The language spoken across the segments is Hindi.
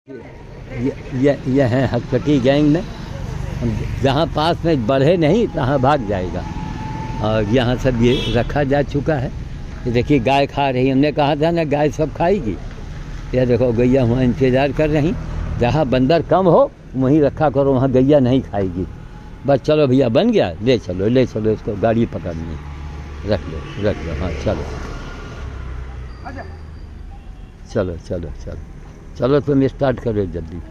ये है हकचकी गैंग में, जहाँ पास में बढ़े नहीं तहाँ भाग जाएगा। और यहाँ सब ये रखा जा चुका है। ये देखिए गाय खा रही, हमने कहा था ना गाय सब खाएगी। यह देखो गैया वहाँ इंतज़ार कर रही, जहाँ बंदर कम हो वहीं रखा करो, वहाँ गैया नहीं खाएगी। बस चलो भैया बन गया, ले चलो इसको, गाड़ी पकड़नी, रख लो हाँ चलो चलो चलो चलो चलो तुम स्टार्ट करो जल्दी।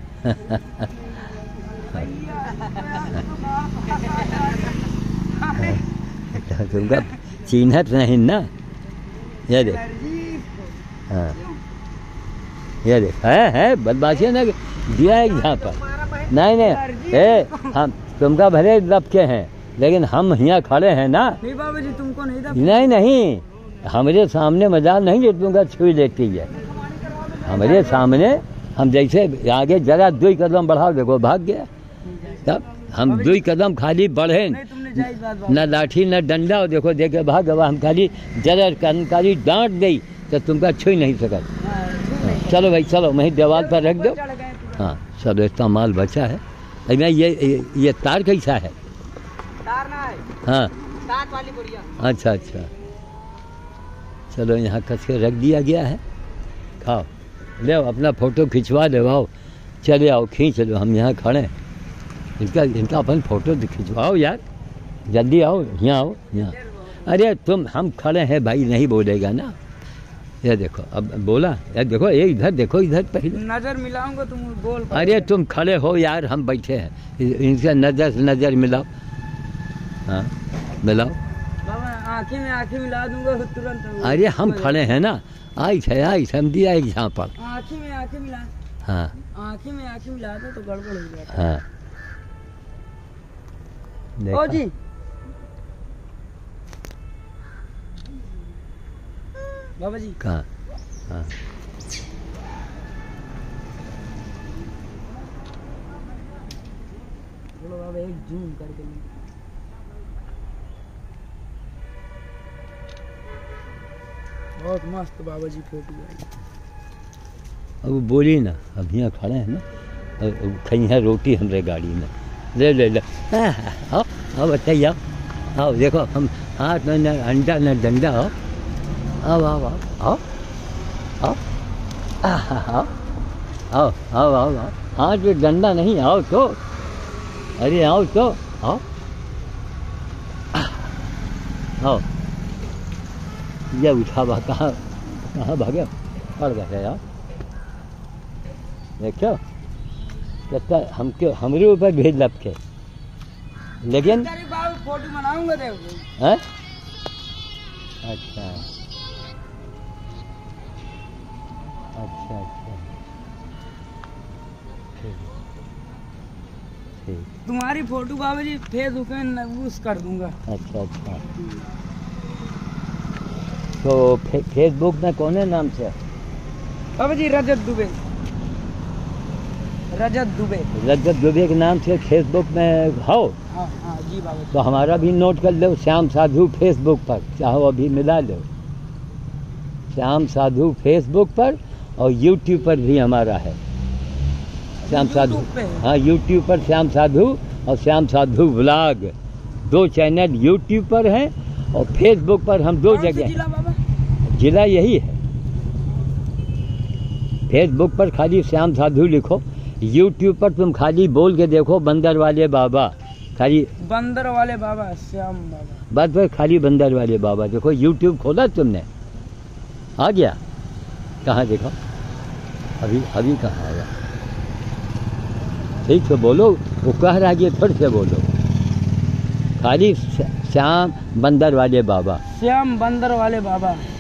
तुमका चिन्हत नहीं ना, ये देख हाँ ये देख है बदमाशी ना दिया है यहाँ पर। नहीं हम तुमका भले लपके हैं, लेकिन हम यहाँ खड़े हैं ना। नहीं बाबा जी तुमको नहीं नहीं हमारे सामने मजाल नहीं जो तुमका छुई लेती है। हमारे सामने हम जैसे आगे जरा 2 कदम बढ़ाओ, देखो भाग गया। तब हम 2 कदम खाली बढ़े, न लाठी न डंडा, और देखो देखे भाग गया। हम खाली जरा खाली डांट गई तो तुमका छुई नहीं सका। चलो भाई चलो, वहीं दीवार पर रख दो। हाँ चलो, इतना माल बचा है। मैं ये तार कैसा है? तार ना है, हाँ तार वाली बढ़िया। अच्छा चलो, यहाँ कस के रख दिया गया है। खाओ, ले अपना फ़ोटो खिंचवा ले, आओ चले आओ, खींच लो। हम यहाँ खड़े हैं, इनका अपन फ़ोटो खिंचवाओ यार, जल्दी आओ, यहाँ आओ यहाँ। अरे तुम हम खड़े हैं भाई, नहीं बोलेगा ना। ये देखो अब बोला, यार देखो ये इधर देखो, इधर पहले नजर मिलाऊंगा तुम बोल। अरे तुम खड़े हो यार, हम बैठे हैं, इनसे नजर से नजर मिलाओ। हाँ मिलाओ। बाबा आँखें में आँखें मिला दूंगा तुरंत। अरे हम खड़े हैं ना, आई हम दिया एक यहाँ पर। आँखें में आँखें मिला, हाँ आँखें में आँखें मिला दो तो गड़बड़ हो जाता। हाँ ओ जी बाबा जी कहाँ? हाँ बोलो बाबा, एक जूम करके बहुत मस्त बाबा जी फोटो आई। अब बोली ना, अब यहाँ खड़े हैं ना, कहीं है रोटी हमारे गाड़ी में, ले आओ बताइए, आओ देखो हम हाथ में न अंडा न डंडा, आओ आओ आओ आओ आओ आओ आओ आओ आओ, हाथ में डंडा नहीं, आओ तो, अरे आओ तो, आओ आओ। ये उठा बा कहाँ भागे, पड़ गए यार। देखो कितना हमारे ऊपर भेद लपके, लेकिन फोटो बनाऊंगा देखो। हैं? अच्छा ठीक। तुम्हारी फोटो बाबा जी फेसबुक में यूज कर दूंगा। अच्छा तो फेसबुक में कौन है नाम से? बाबा जी रजत दुबे के नाम से फेसबुक में हो। हाँ जी बाबा जी। तो हमारा भी नोट कर लो, श्याम साधु फेसबुक पर, चाहो अभी मिला लो, श्याम साधु फेसबुक पर, और यूट्यूब पर भी हमारा है श्याम साधु। हाँ यूट्यूब पर श्याम साधु और Shyam Sadhu vlog, 2 channel YouTube पर हैं, और फेसबुक पर हम 2 जगह। जिला यही है। फेसबुक पर खाली श्याम साधु लिखो, यूट्यूब पर तुम खाली बोल के देखो बंदर वाले बाबा, खाली बंदर वाले बाबा, श्याम बाबा, बस खाली बंदर वाले बाबा देखो। यूट्यूब खोला तुमने, आ गया? कहाँ देखो, अभी कहाँ आया? ठीक से बोलो, वो कह रहा है, फिर से बोलो, खाली श्याम बंदर वाले बाबा, श्याम बंदर वाले बाबा।